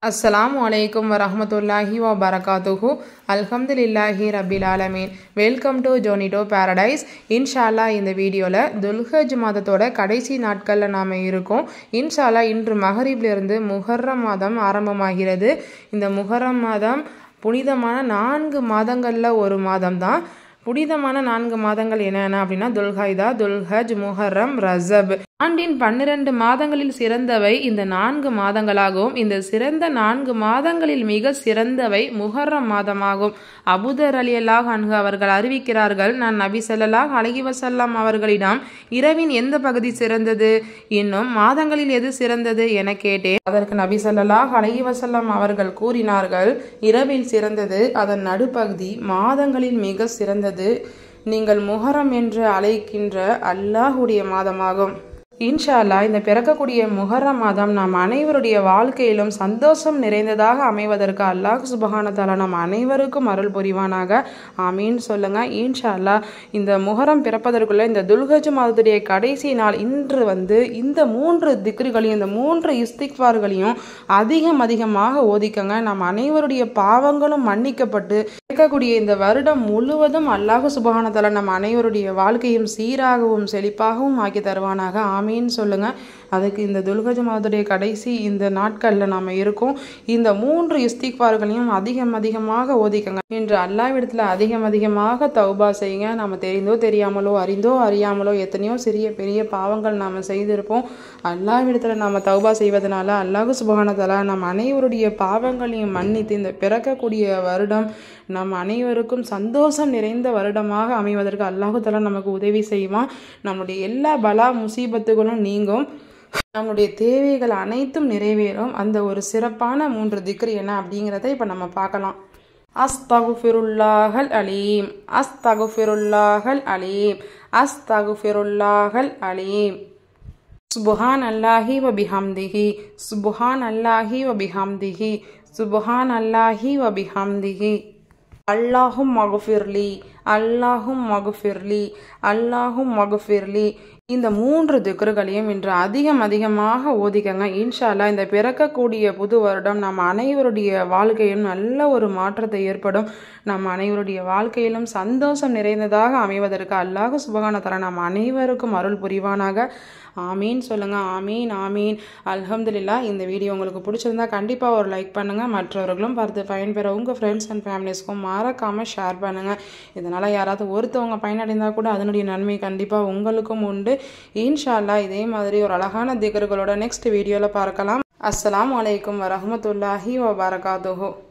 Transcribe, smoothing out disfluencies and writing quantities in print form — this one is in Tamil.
Assalamu alaikum wa rahmatullahi wa barakatuhu. Alhamdulillahi rabbil alamin. Welcome to Jonito Paradise. Inshallah இந்த வீடியோல துல்ஹஜ் மாதத்தோட கடைசி நாட்கள்ல நாம இருக்கோம். இன்ஷால்லா இன்று மகரிபிலிருந்து முஹர்ரம் மாதம் ஆரம்பமாகிறது. இந்த முஹர்ரம் மாதம் புனிதமான 4 மாதங்கள்ல ஒரு மாதம் தான். புனிதமான 4 மாதங்கள் என்னென்ன அப்படின்னா துல்ஹைதா, துல்ஹஜ், முஹர்ரம், ரஜப். ஆண்டின் 12 மாதங்களில் சிறந்தவை இந்த 4 மாதங்களாகவும் இந்த சிறந்த 4 மாதங்களில் மிக சிறந்தவை முஹர்ரம் மாதமாகும். அபூதர் ரலியல்லாஹு அன்ஹு அவர்கள் அறிவிக்கிறார்கள், நான் நபி ஸல்லல்லாஹு அலைஹி வஸல்லம் அவர்களிடம் இரவின் எந்த பகுதி சிறந்தது, இன்னும் மாதங்களில் எது சிறந்தது என கேட்டேன். அதற்கு நபி ஸல்லல்லாஹு அலைஹி வஸல்லம் அவர்கள் கூறினார்கள், இரவில் சிறந்தது அதன் நடுப்பகுதி, மாதங்களில் மிக சிறந்தது நீங்கள் முஹர்ரம் என்று அழைக்கின்ற அல்லாஹ்வுடைய மாதமாகும். இன்ஷா அல்லாஹ் இந்த பிறக்கக்கூடிய முஹர்ரம் மாதம் நாம் அனைவருடைய வாழ்க்கையிலும் சந்தோஷம் நிறைந்ததாக அமைவதற்கு அல்லாஹ் சுப்ஹானஹு தஆலா நம் அனைவருக்கும் அருள் புரிவானாக. ஆமீன் சொல்லுங்க. இன்ஷா அல்லாஹ் இந்த முஹர்ரம் பிறப்பதற்குள்ள இந்த துல்ஹஜ் மாதத்துடைய கடைசி நாள் இன்று இந்த 3 திக்ருகளையும் இந்த 3 இஸ்திக்ஃபார்களையும் அதிகமாக ஓதிக்கங்க. நம் அனைவருடைய பாவங்களும் மன்னிக்கப்பட்டு இருக்கக்கூடிய இந்த வருடம் முழுவதும் அல்லாஹ் சுப்ஹானஹு தஆலா நம் அனைவருடைய வாழ்க்கையும் சீராகவும் செழிப்பாகவும் ஆக்கி தருவானாக. ஆமீன் சொல்லுங்க. அதுக்கு இந்த துல்ஹஜ் மாதத்துடைய கடைசி இந்த நாட்கள்ல நாம இருக்கோம். இந்த 3 இஸ்திக்ஃபார்களையும் அதிகமாக ஓதிக்கங்க. இன்று அல்லாஹ்விடத்துல அதிகமாக தௌபா செய்யுங்க. நாம தெரிந்தோ தெரியாமலோ அறிந்தோ அறியாமலோ எத்தனையோ சிறிய பெரிய பாவங்கள் நாம செய்திருப்போம். அல்லாஹ்விடத்துல நாம தௌபா செய்வதனால அல்லாஹ் சுப்ஹானஹு தஆலா நம் அனைவருடைய பாவங்களையும் மன்னித்து இந்த பிறக்கக்கூடிய வருடம் நம் அனைவருக்கும் சந்தோஷம் நிறைந்த வருடமாக அமைவதற்கு அல்லாஹ் தஆலா நமக்கு உதவி செய்வான். நம்முடைய எல்லா பலா முசீபத்துகளும் நீங்கும். நம்முடைய தேவைகள் அனைத்தும் நிறைவேறும். அந்த ஒரு சிறப்பான 3 திக்ர் என்ன அப்படிங்கிறத இப்ப நம்ம பார்க்கலாம். அஸ்தகுஃபிருல்லாஹல் அலீம், அஸ்தகுஃபிருல்லாஹல் அலீம், அஸ்தகுஃபிருல்லாஹல் அலீம். சுப்ஹானல்லாஹி வ பிஹம்திஹி, சுப்ஹானல்லாஹி வ பிஹம்திஹி, சுப்ஹானல்லாஹி வ பிஹம்திஹி. அல்லாஹும் மக்ஃபிர்லி, அல்லாஹும் மக்ஃபிர்லி, அல்லாஹும் மக்ஃபிர்லி. இந்த 3 திக்ருகளையும் இன்று அதிகமாக ஓதிக்கங்க. இன்ஷா அல்லாஹ் இந்த பிறக்கக்கூடிய புது வருடம் நம் அனைவருடைய வாழ்க்கையிலும் நல்ல ஒரு மாற்றத்தை ஏற்படும். நம் அனைவருடைய வாழ்க்கையிலும் சந்தோஷம் நிறைந்ததாக அமைவதற்கு அல்லாஹ் சுப்ஹானஹு தஆலா நம் அனைவருக்கும் அருள் புரிவானாக. ஆமீன் சொல்லுங்க. ஆமீன் ஆமீன். அல்ஹம்துலில்லாஹ். இந்த வீடியோ உங்களுக்கு பிடிச்சிருந்தா கண்டிப்பாக ஒரு லைக் பண்ணுங்க. மற்றவர்களும் பார்த்து பயன்பெற உங்கள் ஃப்ரெண்ட்ஸ் அண்ட் ஃபேமிலிஸ்க்கும் மறக்காம ஷேர் பண்ணுங்க. இதனால யாராவது ஒருத்தவங்க பயனடைந்தால் கூட அதனுடைய நன்மை கண்டிப்பாக உங்களுக்கும் உண்டு. இன்ஷா அல்லாஹ் இதே மாதிரி ஒரு அழகான திக்ருகளோட நெக்ஸ்ட் வீடியோவில் பார்க்கலாம். அஸ்ஸலாமு அலைக்கும் வரஹ்மத்துல்லாஹி வபரகாத்துஹு.